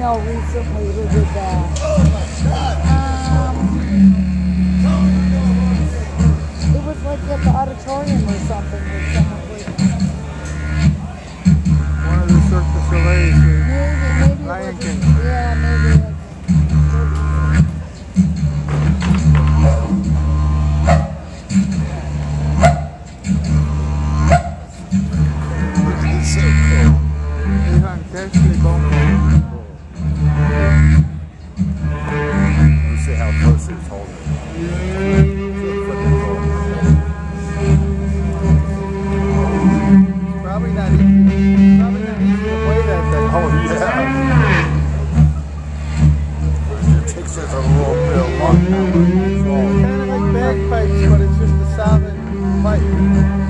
know recently who did that. It was like at the auditorium or something with someone with one of the Cirque du Soleil. maybe Lion it King. was, yeah, maybe it It's so cool. It's actually bone. Let's see how close it's holding. Probably not easy. Probably not easy to play that thing. Oh yeah. It takes us a little bit of long time to control. Kind of like bagpipes, but it's just a solid pipe.